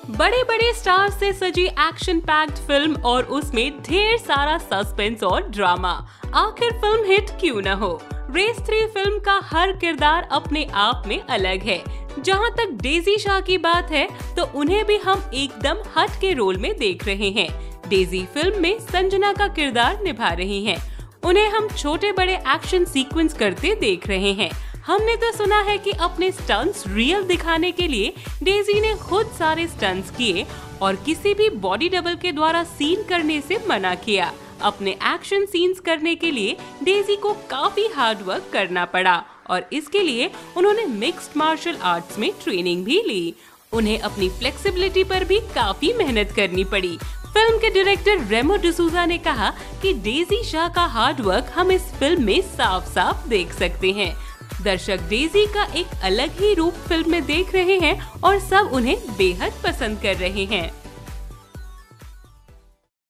बड़े बड़े स्टार से सजी एक्शन पैक्ड फिल्म और उसमें ढेर सारा सस्पेंस और ड्रामा। आखिर फिल्म हिट क्यों न हो। रेस 3 फिल्म का हर किरदार अपने आप में अलग है। जहां तक डेजी शाह की बात है तो उन्हें भी हम एकदम हट के रोल में देख रहे हैं। डेजी फिल्म में संजना का किरदार निभा रही हैं। उन्हें हम छोटे बड़े एक्शन सीक्वेंस करते देख रहे हैं। हमने तो सुना है कि अपने स्टंट्स रियल दिखाने के लिए डेजी ने खुद सारे स्टंट्स किए और किसी भी बॉडी डबल के द्वारा सीन करने से मना किया। अपने एक्शन सीन्स करने के लिए डेजी को काफी हार्ड वर्क करना पड़ा और इसके लिए उन्होंने मिक्स्ड मार्शल आर्ट्स में ट्रेनिंग भी ली। उन्हें अपनी फ्लेक्सिबिलिटी पर भी काफी मेहनत करनी पड़ी। फिल्म के डायरेक्टर रेमो डिसूजा ने कहा कि डेजी शाह का हार्ड वर्क हम इस फिल्म में साफ साफ देख सकते हैं। दर्शक डेजी का एक अलग ही रूप फिल्म में देख रहे हैं और सब उन्हें बेहद पसंद कर रहे हैं।